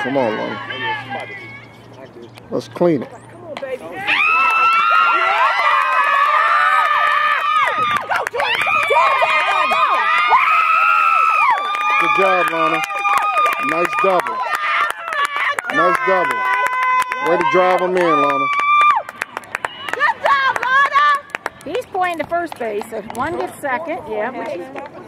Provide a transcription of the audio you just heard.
Come on, Lana. Let's clean it. Come on, baby. Good job, Lana. Nice double. Nice double. Way to drive them in, Lana. Good job, Lana. He's playing the first base, so one gets second. Yeah.